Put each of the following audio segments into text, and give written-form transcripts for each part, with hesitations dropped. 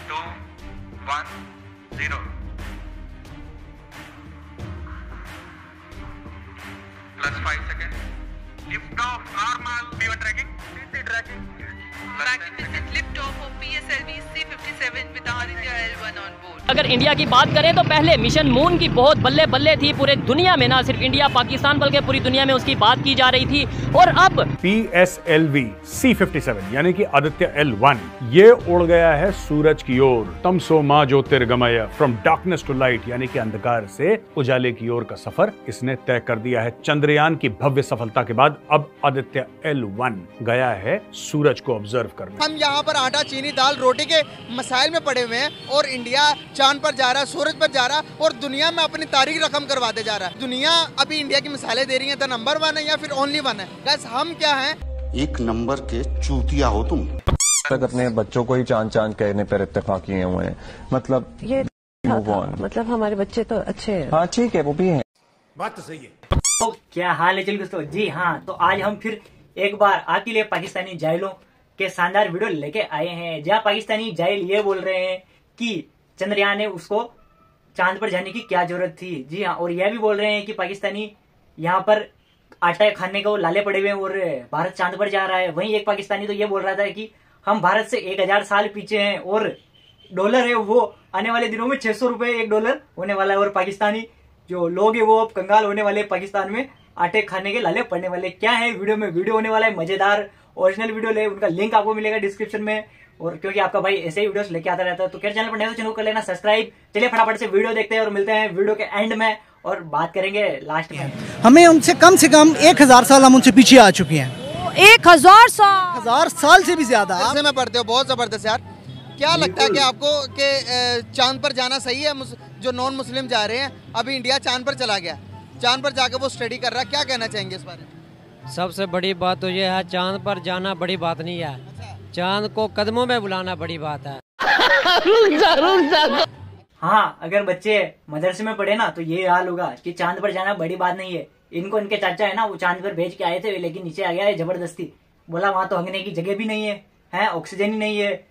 2, 1, 0. Plus 5 seconds. Lift off normal. P1 tracking. PC tracking. Lift off of PSLV C-57 with Aditya L1 on board. अगर India की बात करें तो पहले mission moon की बहुत बल्ले बल्ले थी पूरे दुनिया में, ना सिर्फ इंडिया पाकिस्तान बल्कि पूरी दुनिया में उसकी बात की जा रही थी। और अब PSLV C-57 यानी कि आदित्य L1 ये उड़ गया है सूरज की ओर। तमसो मा ज्योतिर्गमय, फ्रॉम डार्कनेस टू लाइट यानी कि अंधकार से उजाले की ओर का सफर इसने तय कर दिया है। चंद्रयान की भव्य सफलता के बाद अब आदित्य L1 गया है सूरज को ऑब्जर्व करने। हम यहाँ पर आटा, चीनी, दाल, रोटी के मसाइल में पड़े हुए हैं और इंडिया चांद पर जा रहा है, सूरज पर जा रहा है और दुनिया में अपनी तारीख रकम करवाते जा रहा है। दुनिया अभी इंडिया की मिसाइलें दे रही है, तो नंबर 1 है या फिर ओनली 1 है। गाइस हम क्या हैं? एक नंबर के चूतिया हो तुम। अपने बच्चों को ही चांद कहने पर इत्तेफाक किए हुए हैं, मतलब ये मतलब हमारे बच्चे तो अच्छे हैं। हाँ ठीक है, वो भी है। बात तो सही है। तो क्या हाल है दोस्तों? जी हाँ, तो आज हम फिर एक बार आपके लिए पाकिस्तानी जाहिलों के शानदार वीडियो लेके आए हैं, जहाँ पाकिस्तानी जाहिल ये बोल रहे हैं कि चंद्रयान ने उसको चांद पर जाने की क्या जरूरत थी। जी हाँ, और यह भी बोल रहे हैं कि पाकिस्तानी यहाँ पर आटा खाने को लाले पड़े हुए हैं और भारत चांद पर जा रहा है। वहीं एक पाकिस्तानी तो ये बोल रहा था कि हम भारत से 1000 साल पीछे हैं और डॉलर है वो आने वाले दिनों में 600 रुपए $1 होने वाला है और पाकिस्तानी जो लोग है वो अब कंगाल होने वाले, पाकिस्तान में आटे खाने के लाले पड़ने वाले। क्या है वीडियो में? वीडियो होने वाला है मजेदार, ओरिजिनल वीडियो ले, उनका लिंक आपको मिलेगा डिस्क्रिप्शन में। और क्योंकि आपका भाई ऐसे ही वीडियोस लेके आता रहता है, तो क्या चैनल पर नए हो चैनल कर लेना सब्सक्राइब। चलिए फटाफट से वीडियो देखते हैं और मिलते हैं वीडियो के एंड में और बात करेंगे लास्ट में। हमें उनसे कम से कम 1000 साल हम उनसे पीछे आ चुके हैं। 1000 साल से भी ज्यादा। ऐसे में पढ़ते हो, बहुत जबरदस्त यार। क्या लगता है कि आपको कि चांद पर जाना सही है? जो नॉन मुस्लिम जा रहे हैं, अभी इंडिया चांद पर चला गया, चांद पर जाकर वो स्टडी कर रहा है, क्या कहना चाहेंगे इस बारे में? सबसे बड़ी बात तो ये है, चांद पर जाना बड़ी बात नहीं है, चांद को कदमों में बुलाना बड़ी बात है। हाँ, अगर बच्चे मदरसे में पढ़े ना तो ये हाल होगा कि चांद पर जाना बड़ी बात नहीं है। इनको इनके चाचा है ना, वो चांद पर भेज के आए थे, लेकिन नीचे आ गया है जबरदस्ती। बोला वहां तो हंगने की जगह भी नहीं है, ऑक्सीजन ही नहीं है।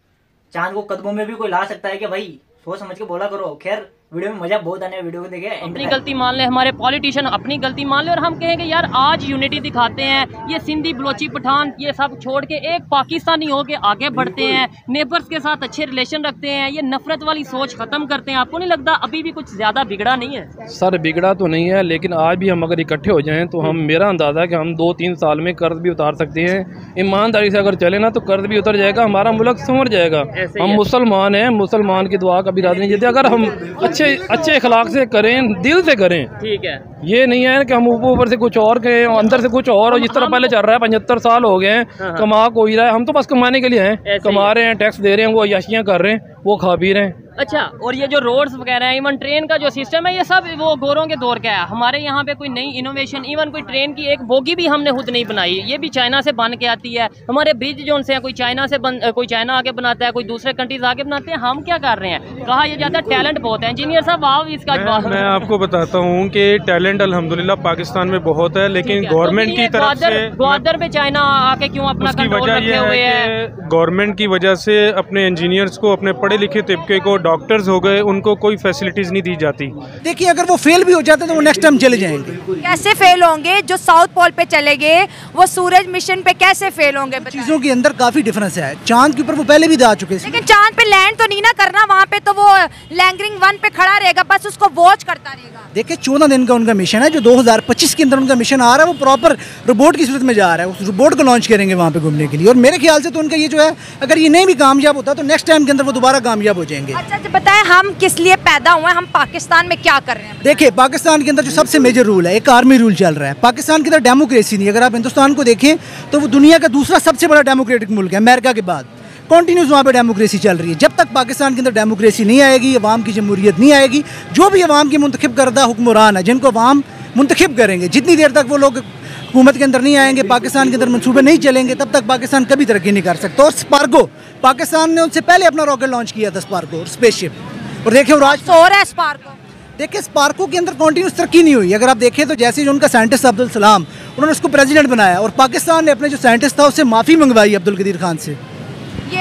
चांद को कदमों में भी कोई ला सकता है कि भाई सोच समझ के बोला करो। खैर वीडियो में मजा बहुत आने, वीडियो को देखे। अपनी गलती मान ले, हमारे पॉलिटिशियन अपनी गलती मान ले और हम कहेंगे यार आज यूनिटी दिखाते हैं। ये सिंधी, बलोची, पठान ये सब छोड़ के एक पाकिस्तानी होके आगे बढ़ते हैं, नेबर्स के साथ अच्छे रिलेशन रखते हैं, ये नफरत वाली सोच खत्म करते हैं। आपको नहीं लगता अभी भी कुछ ज्यादा बिगड़ा नहीं है? सर बिगड़ा तो नहीं है, लेकिन आज भी हम अगर इकट्ठे हो जाएं तो हम, मेरा अंदाजा है कि हम 2-3 साल में कर्ज भी उतार सकते हैं। ईमानदारी से अगर चले ना तो कर्ज भी उतर जाएगा, हमारा मुल्क संवर जाएगा। हम मुसलमान हैं, मुसलमान की दुआ कभी रात नहीं जाती। अगर हम अच्छे अखलाक से करें, दिल से करें, ठीक है। ये नहीं है कि हम ऊपर से कुछ और कहें और अंदर से कुछ और, जिस तरह पहले चल रहा है। 75 साल हो गए हैं, कमा को ही रहा है। हम तो बस कमाने के लिए हैं, कमा रहे हैं, टैक्स दे रहे हैं, वो अय्याशियां कर रहे हैं, वो खा पी रहे हैं। अच्छा, और ये जो रोड्स वगैरह है, इवन ट्रेन का जो सिस्टम है, ये सब वो गोरों के दौर का है। हमारे यहाँ पे कोई नई इनोवेशन, इवन कोई ट्रेन की एक बोगी भी हमने खुद नहीं बनाई, ये भी चाइना से बन के आती है। हमारे ब्रिज जो से कोई चाइना आके बनाता है, कोई दूसरे कंट्रीज आके बनाते हैं। हम क्या कर रहे हैं? कहा यह जाता है टैलेंट बहुत है। इंजीनियर साहब आप इसका मैं आपको बताता हूँ कि टैलेंट अल्हम्दुलिल्लाह पाकिस्तान में बहुत है, लेकिन गवर्नमेंट की तरफ से ग्वादर पे चाइना आके क्यों अपना कंट्रोल रखे हुए है? गवर्नमेंट की वजह से अपने इंजीनियर्स को, अपने पढ़े लिखे तबके को, डॉक्टर्स हो गए, उनको कोई फैसिलिटीज नहीं दी जाती। देखिए अगर वो फेल भी हो जाते तो वो नेक्स्ट टाइम चले जाएंगे। कैसे फेल होंगे? जो साउथ पोल पे चले गए वो सूरज मिशन पे कैसे फेल होंगे? चीजों के अंदर काफी डिफरेंस है। चांद के ऊपर वो पहले भी जा चुके हैं, लेकिन चांद पे लैंड तो नहीं ना करना, वहाँ पे तो वो लैंगरिंग 1 पे खड़ा रहेगा, बस उसको वॉच करता रहेगा। देखिए 14 दिन का उनका मिशन है, जो 2025 के अंदर उनका मिशन आ रहा है, वो प्रॉपर रोबोट की सूरत में जा रहा है। उस रोबोट को लॉन्च करेंगे वहाँ पे घूमने के लिए। और मेरे ख्याल से तो उनका ये जो है, अगर ये नहीं भी कामयाब होता तो नेक्स्ट टाइम के अंदर वो दोबारा कामयाब हो जाएंगे। अच्छा बताएं, हम किस लिए पैदा हुए, हम पाकिस्तान में क्या कर रहे हैं? देखिए पाकिस्तान के अंदर जो सबसे मेजर रूल है, एक आर्मी रूल चल रहा है। पाकिस्तान के अंदर डेमोक्रेसी नहीं। अगर आप हिंदुस्तान को देखें तो वो दुनिया का दूसरा सबसे बड़ा डेमोक्रेटिक मुल्क है, अमेरिका के बाद। कॉन्टीन्यूस वहाँ पे डेमोक्रेसी चल रही है। जब तक पाकिस्तान के अंदर डेमोक्रेसी नहीं आएगी, अवाम की जमहूरियत नहीं आएगी, जो भी अवाम की मुंतखब करदा हुक्मरान है, जिनको अवाम मुंतखब करेंगे, जितनी देर तक वो लोग हुकूमत के अंदर नहीं आएंगे, पाकिस्तान के अंदर मनसूबे नहीं चलेंगे, तब तक पाकिस्तान कभी तरक्की नहीं कर सकता। और स्पार्गो, पाकिस्तान ने उनसे पहले अपना रॉकेट लॉन्च किया था, स्पार्गो और स्पेसशिप। और देखिए स्पार्को, देखिए स्पार्को के अंदर कॉन्टीन्यूस तरक्की नहीं हुई। अगर आप देखें तो जैसे जो उनका साइंटिस्ट अब्दुल सलाम, उन्होंने उसको प्रेसिडेंट बनाया और पाकिस्तान ने अपने जो साइंटिस्ट था उससे माफ़ी मंगवाई अब्दुल कदीर खान से। ये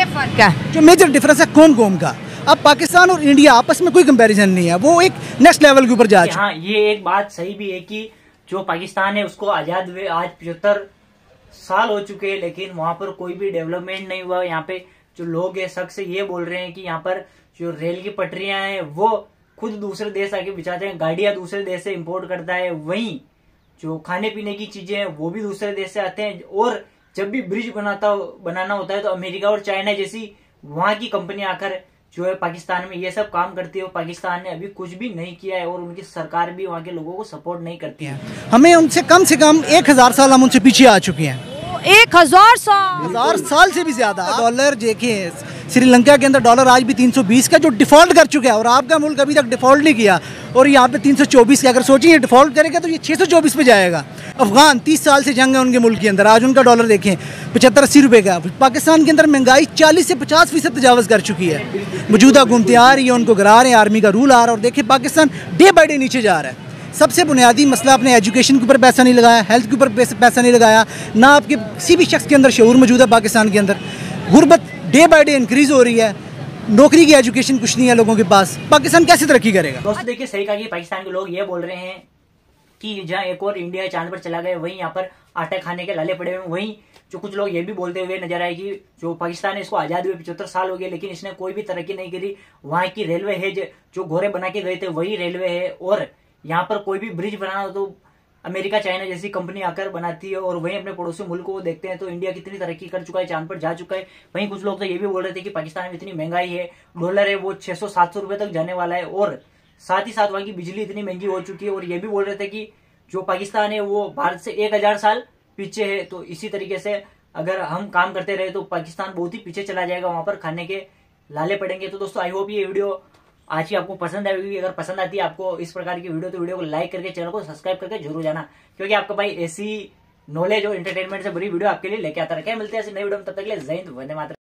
फर्क है? जो मेजर डिफरेंस है कौम का, अब पाकिस्तान और इंडिया आपस में कोई कंपैरिजन नहीं है, वो एक नेक्स्ट लेवल के ऊपर जा चुका है। हाँ, ये एक बात सही भी है कि जो पाकिस्तान है उसको आजाद हुए आज 75 साल हो चुके हैं, लेकिन वहां पर कोई भी डेवलपमेंट नहीं हुआ। यहाँ पे जो लोग है शख्स ये बोल रहे हैं कि यहाँ पर जो रेल की पटरियां हैं वो खुद दूसरे देश आके बिछाते हैं, गाड़ियां दूसरे देश से इंपोर्ट करता है, वहीं जो खाने पीने की चीजें हैं वो भी दूसरे देश से आते हैं। और जब भी ब्रिज बनाना होता है तो अमेरिका और चाइना जैसी वहां की कंपनी आकर जो है पाकिस्तान में ये सब काम करती है। पाकिस्तान ने अभी कुछ भी नहीं किया है और उनकी सरकार भी वहाँ के लोगों को सपोर्ट नहीं करती है। हमें उनसे कम से कम 1000 साल हम उनसे पीछे आ चुके हैं। 1000 साल? 1000 साल से भी ज्यादा। डॉलर देखिए, श्रीलंका के अंदर डॉलर आज भी 320 का, जो डिफॉल्ट कर चुका है, और आपका मुल्क अभी तक डिफॉल्ट नहीं किया, और यहाँ पे 324 का। अगर सोचिए डिफॉल्ट करेगा तो ये 624 पे जाएगा। अफगान 30 साल से जंग है उनके मुल्क के अंदर, आज उनका डॉलर देखें 75-80 रुपए का। पाकिस्तान के अंदर महंगाई 40 से 50% तजावज़ कर चुकी है। मौजूदा हुकूमतें आ रही है, उनको गिरा रहे हैं, आर्मी का रूल आ रहा है, और देखिए पाकिस्तान डे बाई डे नीचे जा रहा है। सबसे बुनियादी मसला, आपने एजुकेशन के ऊपर पैसा नहीं लगाया, हेल्थ के ऊपर पैसा नहीं लगाया, ना आपके किसी भी शख्स के अंदर शऊर मौजूद है। पाकिस्तान के अंदर गुर्बत डे बाई डे इंक्रीज हो रही है, नौकरी की एजुकेशन कुछ नहीं है लोगों के पास। पाकिस्तान कैसे तरक्की करेगा? दोस्तों देखिए, सही कहा कि पाकिस्तान के लोग ये बोल रहे हैं कि जहाँ एक और इंडिया चांद पर चला गया, वहीं यहाँ पर आटा खाने के लाले पड़े हुए। वहीं जो कुछ लोग ये भी बोलते हुए नजर आए कि जो पाकिस्तान है इसको आजाद हुए 75 साल हो गए, लेकिन इसने कोई भी तरक्की नहीं करी। वहां की रेलवे है जो घोड़े बना के गए थे वही रेलवे है, और यहाँ पर कोई भी ब्रिज बनाना हो तो अमेरिका चाइना जैसी कंपनी आकर बनाती है। और वहीं अपने पड़ोसी मुल्क को देखते हैं तो इंडिया कितनी तरक्की कर चुका है, चांद पर जा चुका है। वहीं कुछ लोग तो ये भी बोल रहे थे कि पाकिस्तान में इतनी महंगाई है, डॉलर है वो 600-700 रुपए तक जाने वाला है, और साथ ही साथ वहां की बिजली इतनी महंगी हो चुकी है। और ये भी बोल रहे थे कि जो पाकिस्तान है वो भारत से 1000 साल पीछे है। तो इसी तरीके से अगर हम काम करते रहे तो पाकिस्तान बहुत ही पीछे चला जाएगा, वहां पर खाने के लाले पड़ेंगे। तो दोस्तों आई होप ये वीडियो आज की आपको पसंद आएगी। अगर पसंद आती है आपको इस प्रकार की वीडियो तो वीडियो को लाइक करके चैनल को सब्सक्राइब करके जरूर जाना, क्योंकि आपका भाई ऐसी नॉलेज और एंटरटेनमेंट से भरी वीडियो आपके लिए लेके आता रहे। क्या मिलते हैं ऐसी नई वीडियो में, तब तक के लिए जय हिंद, वंदे मातरम।